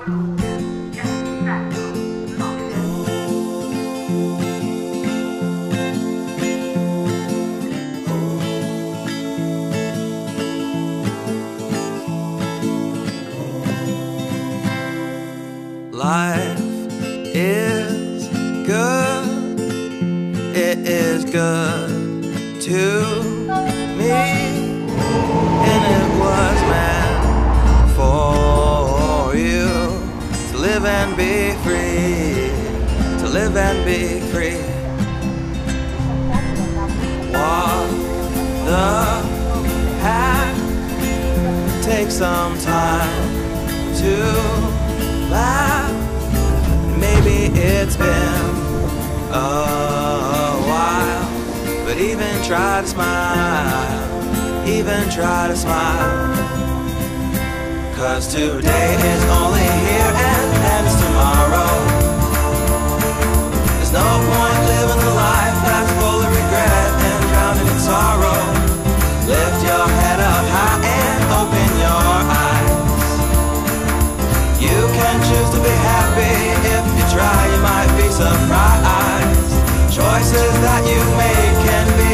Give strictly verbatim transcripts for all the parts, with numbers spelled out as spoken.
Life is good, it is good to me, and it was meant for you to live and be free, to live and be free. Walk the path, take some time to laugh. Maybe it's been a while, but even try to smile, even try to smile. Cause today is only here and ends tomorrow. There's no point living a life that's full of regret and drowning in sorrow. Lift your head up high and open your eyes. You can choose to be happy. If you try, you might be surprised. Choices that you make can be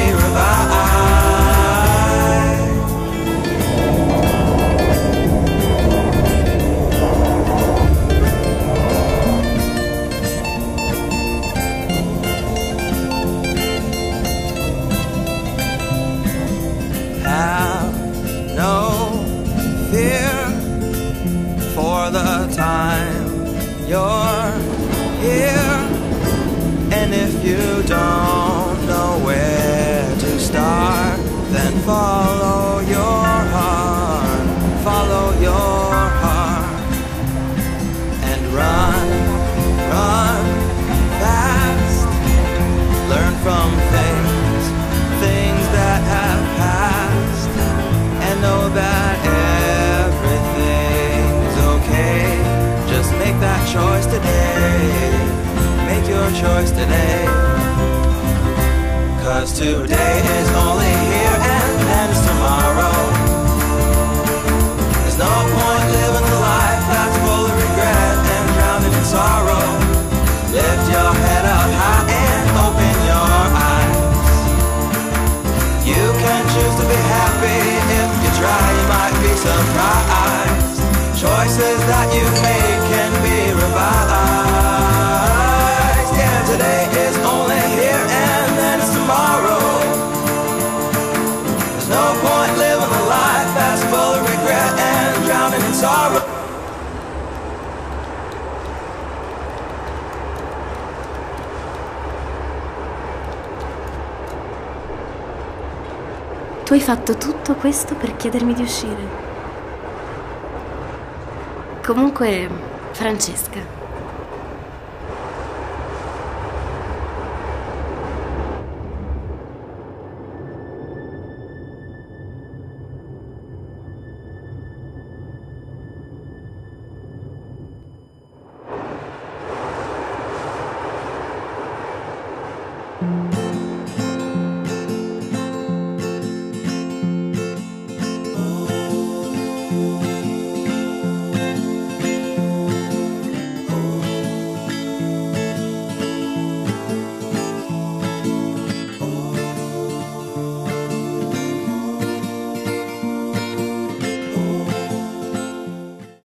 revived. Have no fear for the time you're here, and if you don't know where to start, then follow your heart, follow your heart, and run, run fast. Learn from things, things that have passed, and know that everything's okay. Just make that choice today, make your choice today. Cause today is only here and ends tomorrow. There's no point living a life that's full of regret and drowning in sorrow. Lift your head up high and open your eyes. You can choose to be happy. If you try, you might be surprised. Choices that you make can be revised. Yeah, today is only here and then it's tomorrow. There's no point living a life that's full of regret and drowning in sorrow. Tu hai fatto tutto questo per chiedermi di uscire. Comunque, Francesca.